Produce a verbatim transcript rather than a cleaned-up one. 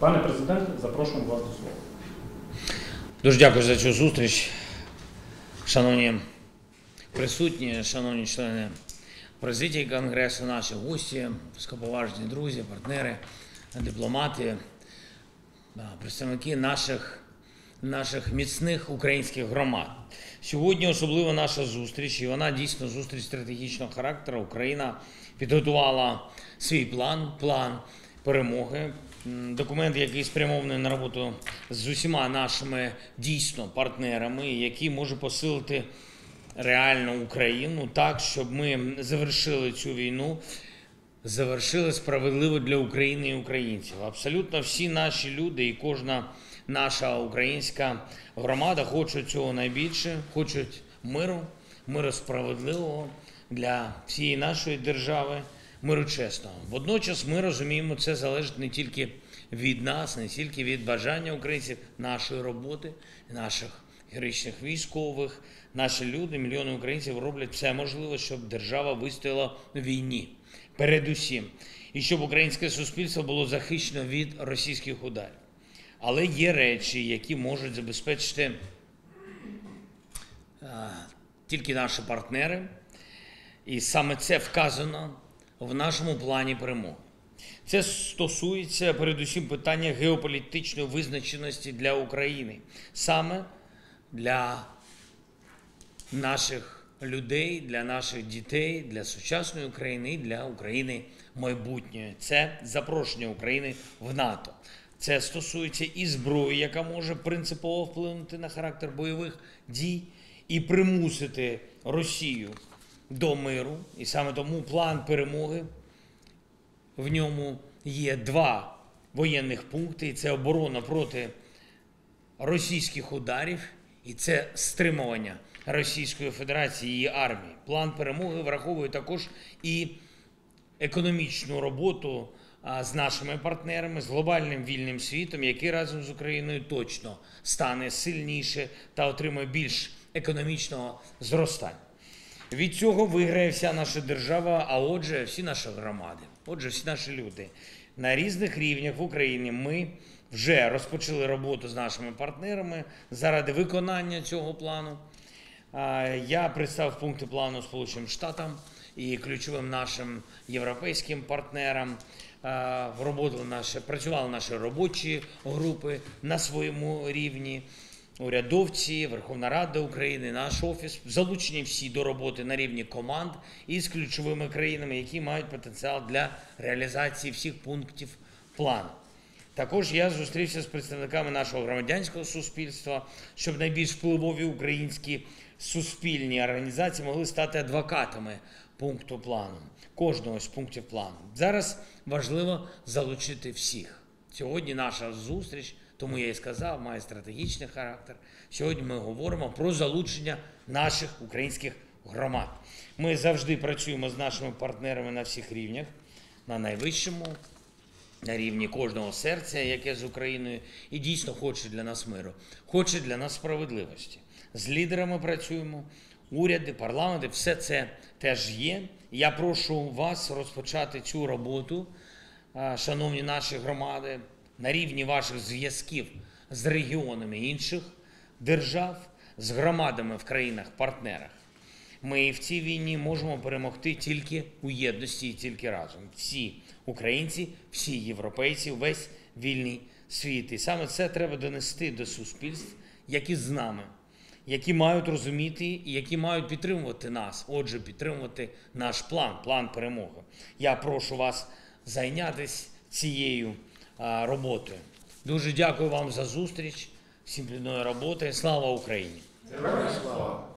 Пане президенте, запрошуємо вас до слова. Дуже дякую за цю зустріч. Шановні присутні, шановні члени президії Конгресу, наші гості, високоповажні друзі, партнери, дипломати, представники наших, наших міцних українських громад. Сьогодні особлива наша зустріч, і вона дійсно зустріч стратегічного характеру. Україна підготувала свій план, план перемоги, документ, який спрямований на роботу з усіма нашими дійсно партнерами, який може посилити реально Україну так, щоб ми завершили цю війну, завершили справедливо для України і українців. Абсолютно всі наші люди і кожна наша українська громада хочуть цього найбільше, хочуть миру, миру справедливого для всієї нашої держави, миру чесного. Водночас ми розуміємо, це залежить не тільки від нас, не тільки від бажання українців, нашої роботи, наших героїчних військових. Наші люди, мільйони українців роблять все можливе, щоб держава вистояла в війні. Передусім. І щоб українське суспільство було захищено від російських ударів. Але є речі, які можуть забезпечити а, тільки наші партнери. І саме це вказано в нашому плані перемоги. Це стосується передусім питання геополітичної визначеності для України. Саме для наших людей, для наших дітей, для сучасної України і для України майбутньої. Це запрошення України в НАТО. Це стосується і зброї, яка може принципово вплинути на характер бойових дій і примусити Росію до миру. І саме тому план перемоги, в ньому є два воєнних пункти. І це оборона проти російських ударів, і це стримування Російської Федерації і її армії. План перемоги враховує також і економічну роботу з нашими партнерами, з глобальним вільним світом, який разом з Україною точно стане сильніше та отримає більш економічного зростання. Від цього виграє вся наша держава, а отже, всі наші громади, отже, всі наші люди. На різних рівнях в Україні ми вже розпочали роботу з нашими партнерами заради виконання цього плану. Я представив пункти плану Сполученим Штатам і ключовим нашим європейським партнерам. В роботу наші, працювали наші робочі групи на своєму рівні, урядовці, Верховна Рада України, наш офіс, залучені всі до роботи на рівні команд із ключовими країнами, які мають потенціал для реалізації всіх пунктів плану. Також я зустрівся з представниками нашого громадянського суспільства, щоб найбільш впливові українські суспільні організації могли стати адвокатами пункту плану, кожного з пунктів плану. Зараз важливо залучити всіх. Сьогодні наша зустріч, тому я і сказав, має стратегічний характер. Сьогодні ми говоримо про залучення наших українських громад. Ми завжди працюємо з нашими партнерами на всіх рівнях, на найвищому, на рівні кожного серця, яке з Україною, і дійсно хоче для нас миру, хоче для нас справедливості. З лідерами працюємо, уряди, парламенти, все це теж є. Я прошу вас розпочати цю роботу, шановні наші громади, на рівні ваших зв'язків з регіонами інших держав, з громадами в країнах-партнерах. Ми в цій війні можемо перемогти тільки у єдності і тільки разом. Всі українці, всі європейці, весь вільний світ. І саме це треба донести до суспільств, які з нами, які мають розуміти і які мають підтримувати нас. Отже, підтримувати наш план, план перемоги. Я прошу вас зайнятися цією а, роботою. Дуже дякую вам за зустріч, всім плідної роботи. Слава Україні! Героям слава!